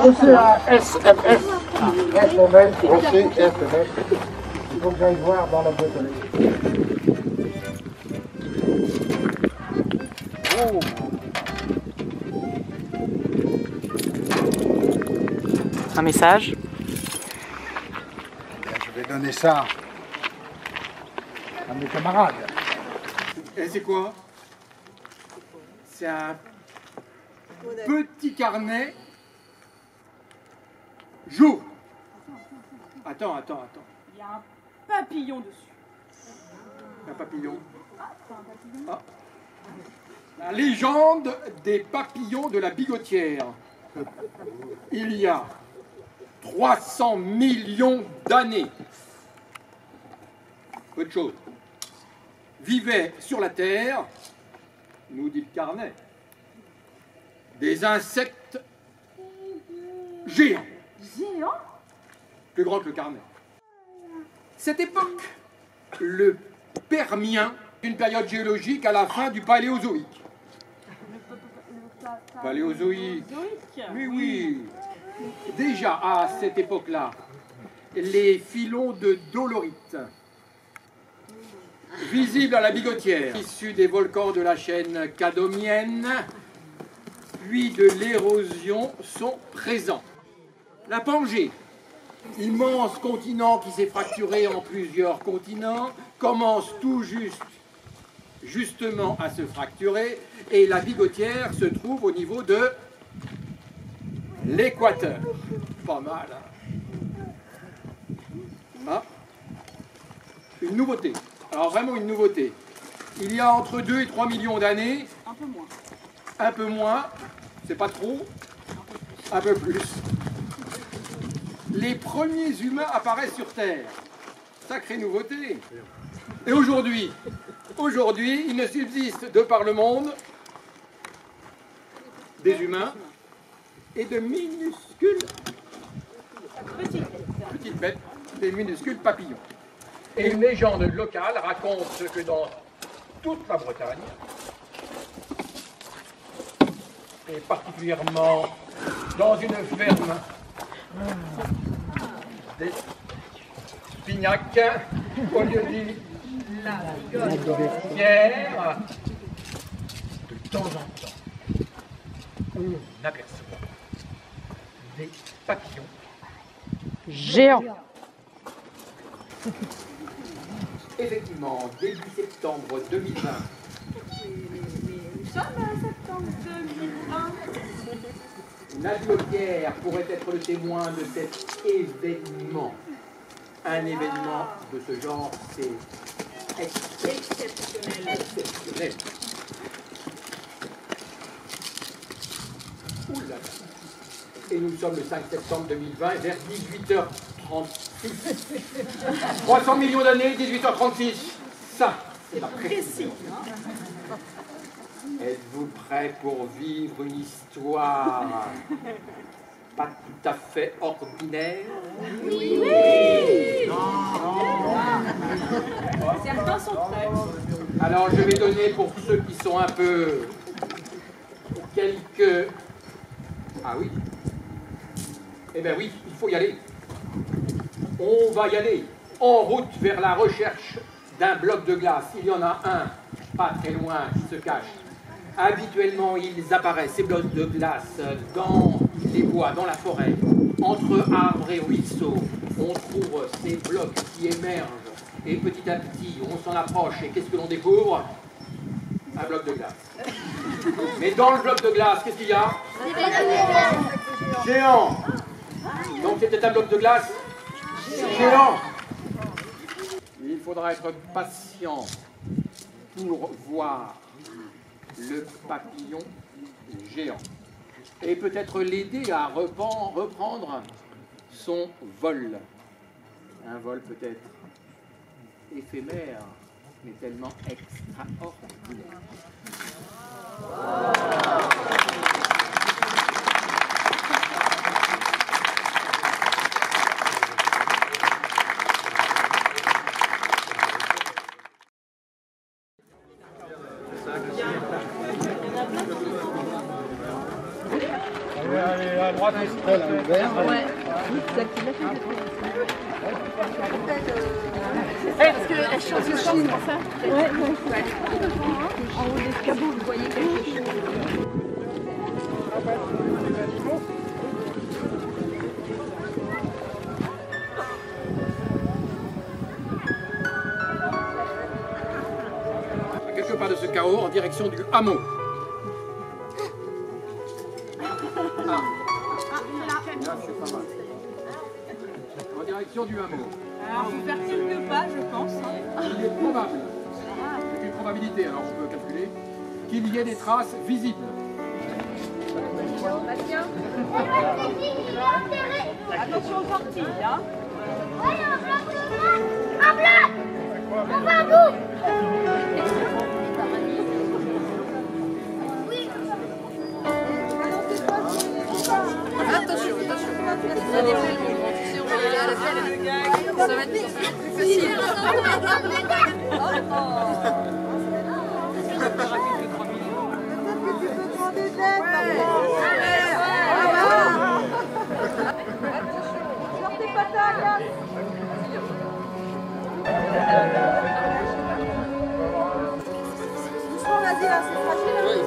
reçu un SMS. SMS, reçu SMS. Il faut que j'aille voir dans la boîte aux lettres. Oh. Un message. Je vais donner ça à mes camarades. Et c'est quoi? C'est un petit carnet jour. Attends. Il y a un papillon dessus. Un papillon. Ah. La légende des papillons de la Bigotière. Il y a 300 millions d'années. Peu de choses. Vivaient sur la Terre, nous dit le carnet, des insectes géants. Géant? Plus grand que le carnet. Cette époque, le Permien, une période géologique à la fin du Paléozoïque. Paléozoïque. Oui. Déjà à cette époque-là, les filons de dolorite, visibles à la Bigotière, issus des volcans de la chaîne cadomienne, puis de l'érosion, sont présents. La Pangée, immense continent qui s'est fracturé en plusieurs continents, commence tout justement à se fracturer, et la Bigotière se trouve au niveau de l'équateur. Pas mal, hein? Une nouveauté. Alors vraiment une nouveauté. Il y a entre 2 et 3 millions d'années. Un peu moins. Un peu moins. C'est pas trop. Un peu plus. Les premiers humains apparaissent sur Terre. Sacrée nouveauté. Et aujourd'hui, il ne subsiste de par le monde des humains et de minuscules petites bêtes, des minuscules papillons. Et une légende locale raconte ce que dans toute la Bretagne, et particulièrement dans une ferme des Spignac, au lieu dit la Bigotière, de temps en temps, on aperçoit des papillons Géant. Effectivement, début septembre 2020. Nous sommes à septembre 2001. La Bigotière pourrait être le témoin de cet événement. Un événement de ce genre, c'est exceptionnel. Oula. Et nous sommes le 5 septembre 2020, vers 18h36. 300 millions d'années, 18h36. Ça, c'est la précision. Êtes-vous prêts pour vivre une histoire pas tout à fait ordinaire? Oui. Certains sont prêts. Alors je vais donner pour ceux qui sont un peu quelques... Ah oui. Eh bien oui, il faut y aller. On va y aller en route vers la recherche d'un bloc de glace. Il y en a un, pas très loin, qui se cache. Habituellement, ils apparaissent, ces blocs de glace, dans les bois, dans la forêt, entre arbres et ruisseaux. On trouve ces blocs qui émergent et petit à petit, on s'en approche. Et qu'est-ce que l'on découvre? Un bloc de glace. Mais dans le bloc de glace, qu'est-ce qu'il y a? Géant. Donc c'était un bloc de glace géant. Il faudra être patient pour voir le papillon géant et peut-être l'aider à reprendre son vol. Un vol peut-être éphémère, mais tellement extraordinaire. Mistral à l'envers. Parce qu'elle change de chine, pour ça. Ouais. En haut des cabots, vous voyez quelque chose. Quelque part de ce chaos en direction du hameau. En direction du hameau. Alors, il faut faire quelques pas, je pense. Il est probable, c'est une probabilité, alors je peux calculer, qu'il y ait des traces visibles. Attention aux sorties, hein. Un bloc! On va à bout! Attention. Ça dépend. Si on va y aller à la pelle, ça va être plus facile. Sortez pas tard, doucement, vas-y, là, c'est fragile.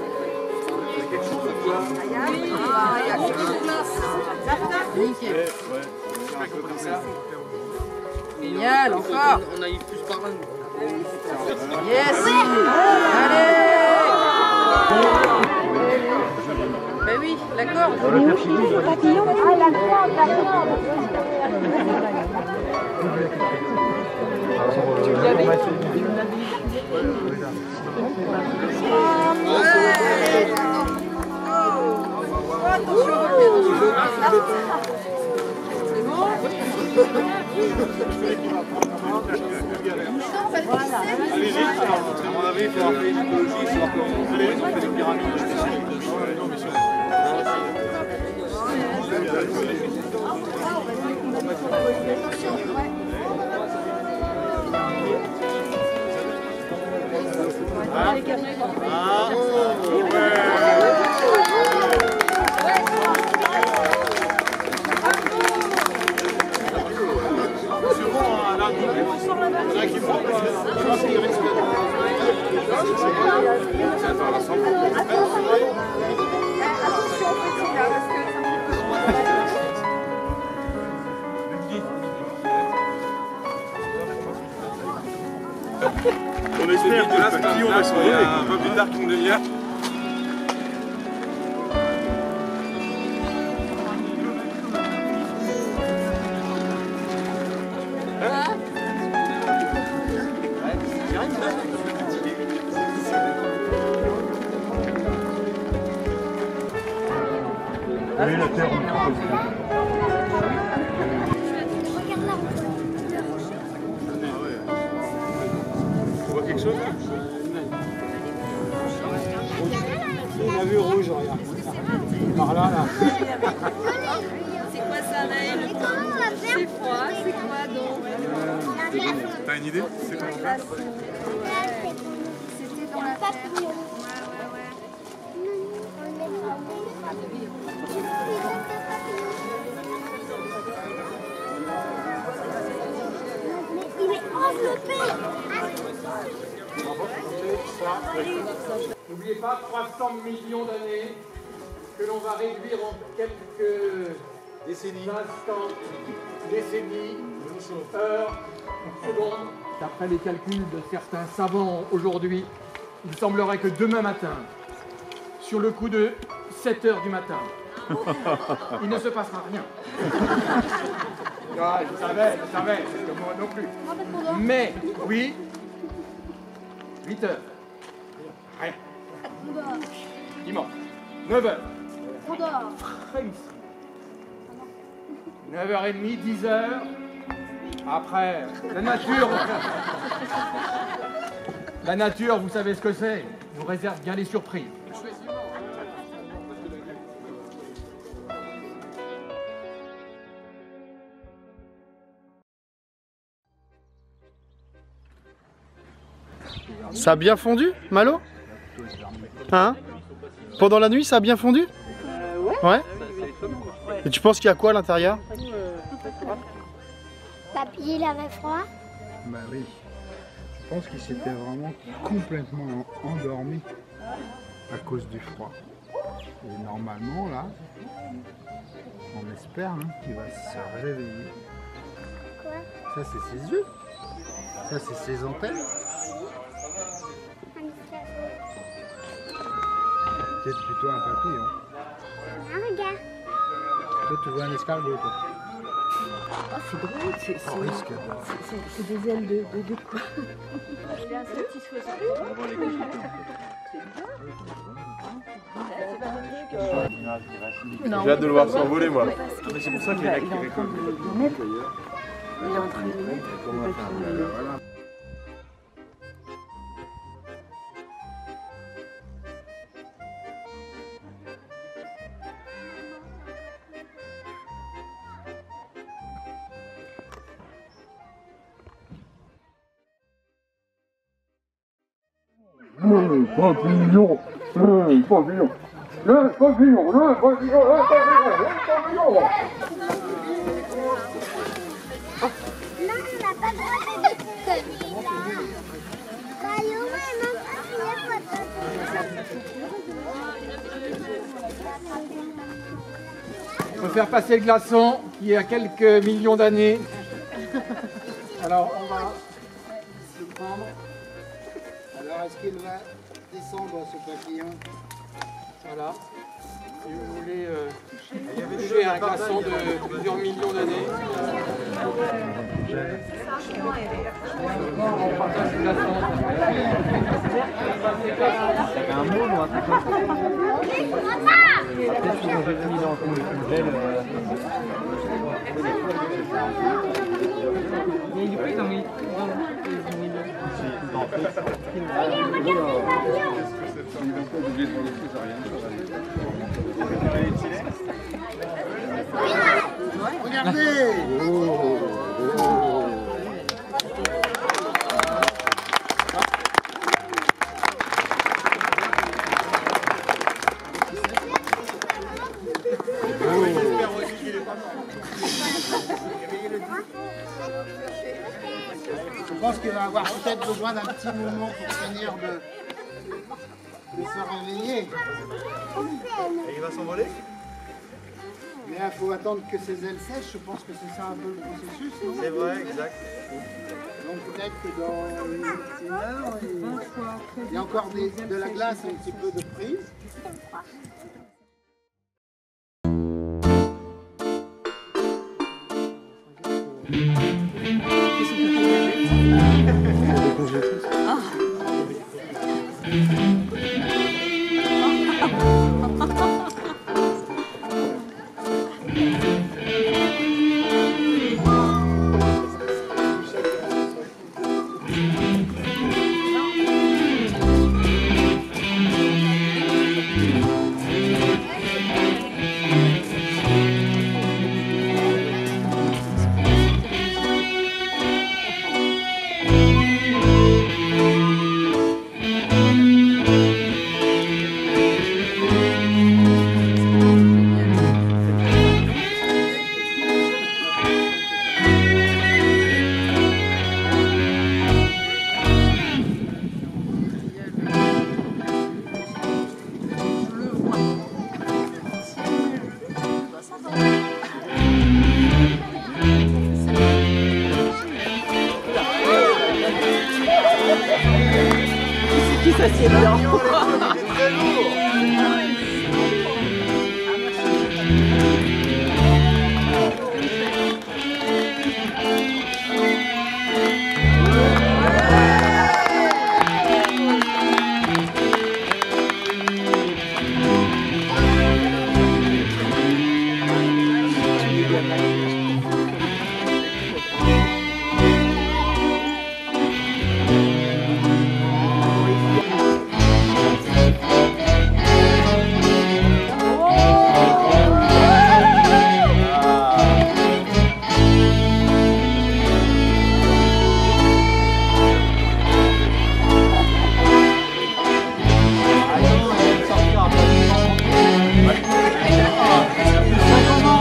Il y a beaucoup de place. Génial, encore. On arrive plus par là. Yes. Allez. Ben oui, la corde. Papillon. Ah, la corde, la corde. C'est bon. Allez-y, à mon avis, il faut appeler une écologie, savoir comment on fait des pyramides. On espère que le papillon va se relever un peu plus tard qu'une demi-heure. Oui, la terre, on voit quelque chose là? On a vu rouge, regarde. Par là, là. C'est quoi ça, Naël? C'est froid, c'est quoi donc? T'as une idée? C'est comment faire? C'était dans la papillon. Mais il est enveloppé. N'oubliez pas, 300 millions d'années que l'on va réduire en quelques instants, décennies, heures, secondes. D'après les calculs de certains savants aujourd'hui, il semblerait que demain matin, sur le coup de 7 heures du matin, il ne se passera rien. Ah, je savais, c'est que moi non plus. Mais, oui, 8 heures. Rien. Dimanche. 9 heures. On dort. Très ici. 9h30, 10 heures. Après, la nature, vous savez ce que c'est, nous réserve bien les surprises. Ça a bien fondu, Malo? Hein? Pendant la nuit, ça a bien fondu? Ouais. Et tu penses qu'il y a quoi à l'intérieur? Papy, il avait froid. Bah oui. Je pense qu'il s'était vraiment complètement endormi à cause du froid. Et normalement là, on espère qu'il va se réveiller. Quoi? Ça c'est ses yeux. Ça c'est ses antennes. Peut-être plutôt un papillon. Ah, regarde. Toi tu vois un escargot toi. Oh, c'est drôle, Oh, risque. c'est des ailes de quoi? Il est insatisfaisant. J'ai hâte de le voir s'envoler moi. Mais c'est pour ça qu'il y en a qui récoltent. Il est en train de le mettre. Voilà. Papillon, papillon, le papillon, le papillon, le papillon, le papillon. Non, on n'a pas le droit de dire. Caillou, maman, On va faire passer le glaçon qui est à quelques millions d'années. Alors on va le prendre. Alors est-ce qu'il va descendre ce papillon? Voilà. Si vous voulez toucher un glaçon de plusieurs millions d'années. On partage le glaçon. C'est un môle ou un truc comme ça? Peut-être qu'ils ont déjà mis dans le congèle. Mais du coup, ils ont mis. Regardez! Je pense qu'il va avoir peut-être besoin d'un petit moment pour finir de se réveiller. Et il va s'envoler? Mais il faut attendre que ses ailes sèchent, je pense que c'est ça un peu le processus, non? C'est vrai, exact. Donc peut-être que dans une heure, il y a encore de la glace, un petit peu de prise. Qui s'assied dedans? Ça commence.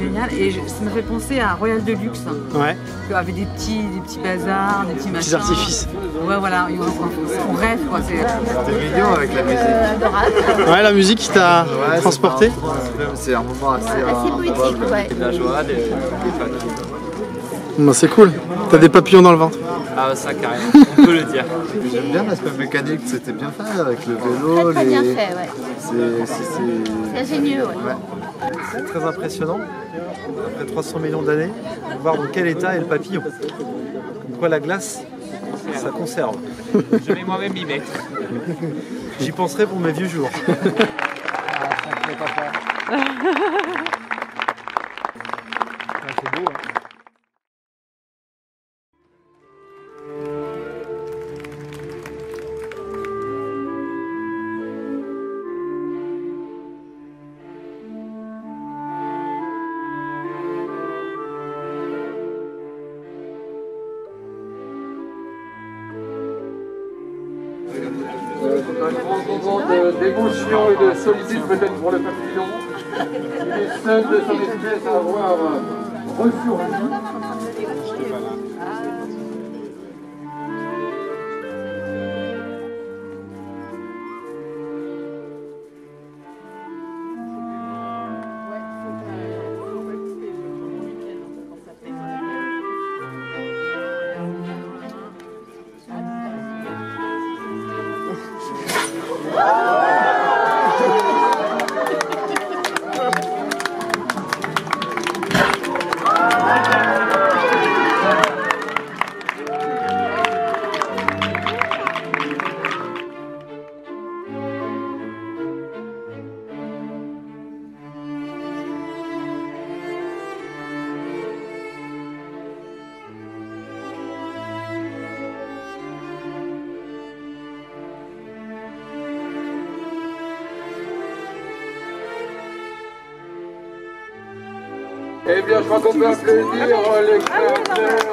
génial. Et ça m'a fait penser à un Royal de luxe. Ouais. Avec des petits bazars, des petits machins. Petits artifices. Ouais, voilà, on rêve quoi. C'était mignon avec la musique. Adorable. Ouais, la musique qui t'a transporté. C'est un moment Assez poétique, ouais. de la joie, des fans. Bon, c'est cool. T'as des papillons dans le ventre. Ah, ça carrément, on peut le dire. J'aime bien l'aspect mécanique, c'était bien fait avec le vélo. Très bien fait, ouais. C'est ingénieux, ouais. C'est très impressionnant, après 300 millions d'années, de voir dans quel état est le papillon. Comme quoi la glace, ça conserve. Je vais moi-même m'y mettre. J'y penserai pour mes vieux jours. C'est beau, hein. C'est un grand moment d'émotion et de solitude peut-être pour le papillon. Il est seul de son espèce à avoir ressurgi. Eh bien, je crois qu'on peut applaudir les créateurs.